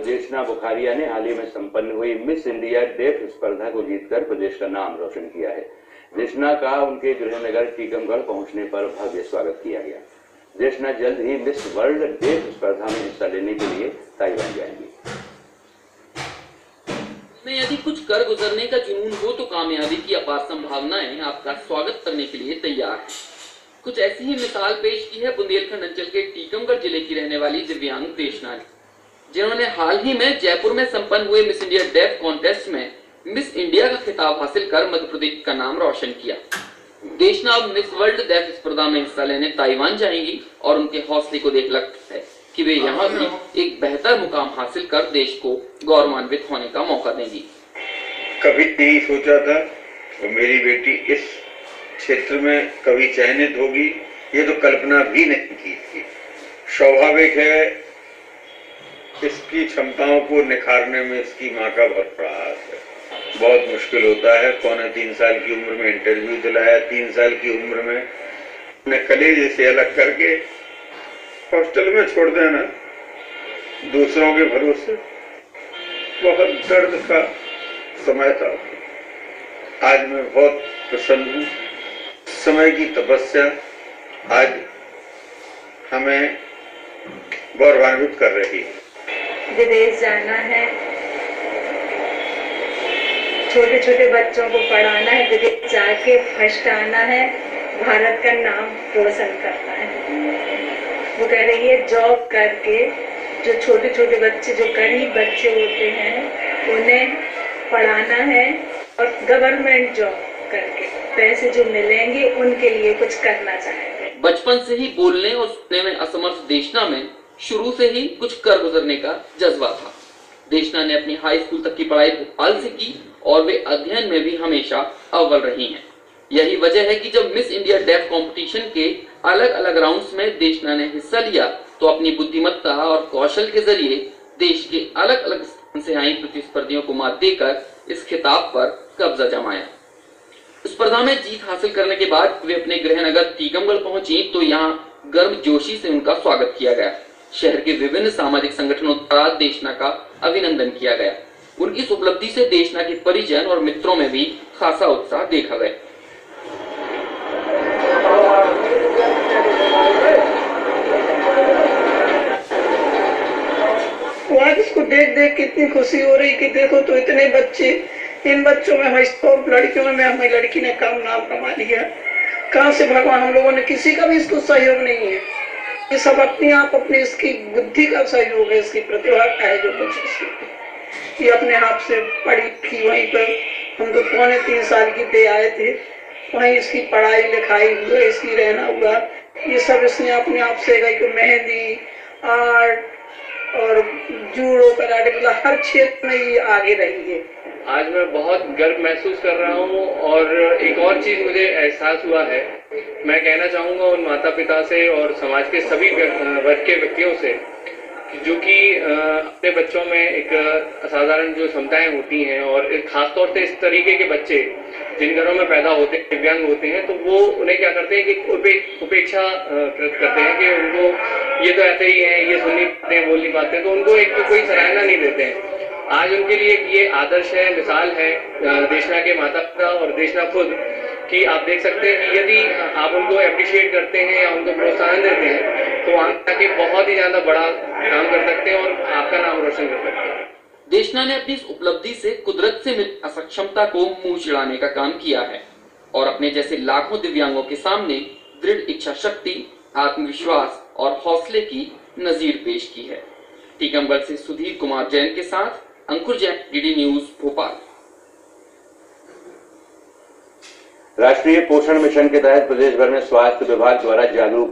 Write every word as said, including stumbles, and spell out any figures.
देशना बुखारिया ने हाल ही में संपन्न हुई मिस इंडिया डेफ स्पर्धा को जीतकर प्रदेश का नाम रोशन किया है। देशना का उनके गृहनगर टीकमगढ़ पहुंचने पर भव्य स्वागत किया गया। देशना जल्द ही मिस वर्ल्ड डेफ स्पर्धा में हिस्सा लेने के लिए ताइवान जाएंगी। में यदि कुछ कर गुजरने का जुनून हो तो कामयाबी की अपार संभावनाएं आपका स्वागत करने के लिए तैयार हैं। कुछ ऐसी ही मिसाल पेश की है बुंदेलखंड अंचल के टीकमगढ़ जिले की रहने वाली दिव्यांग देशना ने, जिन्होंने हाल ही में जयपुर में संपन्न हुए मिस इंडिया डेफ कॉन्टेस्ट में मिस इंडिया का खिताब हासिल कर मध्य प्रदेश का नाम रोशन किया। देशना अब मिस वर्ल्ड डेफ स्पर्धा में हिस्सा लेने ताइवान जाएंगी और उनके हौसले को देख लगता है कि वे यहाँ भी एक बेहतर मुकाम हासिल कर देश को गौरवान्वित होने का मौका देंगी। कभी नहीं सोचा था और मेरी बेटी इस क्षेत्र में कभी चयनित होगी, ये तो कल्पना भी नहीं की थी। स्वाभाविक है इसकी क्षमताओं को निखारने में इसकी माँ का बहुत प्रयास है। बहुत मुश्किल होता है। पौने तीन साल की उम्र में इंटरव्यू दिलाया, तीन साल की उम्र में अपने कलेजे से अलग करके हॉस्टल में छोड़ देना दूसरों के भरोसे, बहुत दर्द का समय था। आज मैं बहुत प्रसन्न हूँ। समय की तपस्या आज हमें गौरवान्वित कर रही है। विदेश जाना है, छोटे छोटे बच्चों को पढ़ाना है, विदेश जाके फर्स्ट आना है, भारत का नाम रोशन करना है। वो कह रही है जॉब करके जो छोटे छोटे बच्चे, जो गरीब बच्चे होते हैं, उन्हें पढ़ाना है और गवर्नमेंट जॉब करके पैसे जो मिलेंगे उनके लिए कुछ करना चाहेंगे। बचपन से ही बोलने और सुनने में असमर्थ देशना में शुरू से ही कुछ कर गुजरने का जज्बा था। देशना ने अपनी हाई स्कूल तक की पढ़ाई भोपाल से की और वे अध्ययन में भी हमेशा अव्वल रही हैं। यही वजह है कि जब मिस इंडिया डेफ कंपटीशन के अलग अलग राउंड्स में देशना ने हिस्सा लिया तो अपनी बुद्धिमत्ता और कौशल के जरिए देश के अलग अलग स्थान से आई प्रतिस्पर्धियों को मात देकर इस खिताब पर कब्जा जमाया। स्पर्धा में जीत हासिल करने के बाद वे अपने गृहनगर टीकमगढ़ पहुंची तो यहाँ गर्मजोशी से उनका स्वागत किया गया। शहर के विभिन्न सामाजिक संगठनों द्वारा देशना का अभिनंदन किया गया। उनकी इस उपलब्धि से देशना के परिजन और मित्रों में भी खासा उत्साह देखा गया। आज इसको देख देख कितनी खुशी हो रही कि देखो तो इतने बच्चे, इन बच्चों में हमारी सब लड़कियों में हमारी लड़की ने कम नाम कमा लिया। कहाँ से भगवान, हम लोगों ने किसी का भी इसको सहयोग नहीं है। ये सब अपने आप अपने इसकी बुद्धि का सहयोग है, इसकी प्रतिभा का है जो कुछ इसकी। ये अपने आप से पढ़ी थी। वहीं पर हम तो पौने तीन साल की दे आए थे, वहीं इसकी पढ़ाई लिखाई हुआ, इसकी रहना हुआ, ये सब इसने अपने आप से गई कि मेहंदी, आर्ट और जूडो, कराटे, मतलब हर क्षेत्र में ये आगे रही है। आज मैं बहुत गर्व महसूस कर रहा हूँ और एक और चीज़ मुझे एहसास हुआ है। मैं कहना चाहूँगा उन माता पिता से और समाज के सभी वर्ग के व्यक्तियों से जो कि अपने बच्चों में एक असाधारण जो क्षमताएं होती हैं और खासतौर से इस तरीके के बच्चे जिन घरों में पैदा होते हैं, दिव्यांग होते हैं, तो वो उन्हें क्या करते हैं कि उपे, उपेक्षा करते हैं कि उनको ये तो ऐसे ही हैं, ये सुन नहीं पाते हैं, बोल नहीं पाते हैं, तो उनको एक तो कोई सराहना नहीं देते हैं। आज उनके लिए ये आदर्श है, मिसाल है देशना के माता पिता और देशना खुद कि आप देख सकते हैं कि यदि आप उनको अप्रिशिएट करते हैं या उनको प्रोत्साहन देते हैं तो आगे आके बहुत ही ज्यादा बड़ा काम कर सकते हैं और आपका नाम रोशन कर सकते हैं। देशना ने अपनी इस उपलब्धि से कुदरत से मिली असक्षमता को मुंह चिढ़ाने का काम किया है और अपने जैसे लाखों दिव्यांगों के सामने दृढ़ इच्छा शक्ति, आत्मविश्वास और हौसले की नजीर पेश की है। टीकमगढ़ से सुधीर कुमार जैन के साथ अंकुर जैन, डीडी न्यूज भोपाल। राष्ट्रीय पोषण मिशन के तहत प्रदेश भर में स्वास्थ्य विभाग द्वारा जागरूक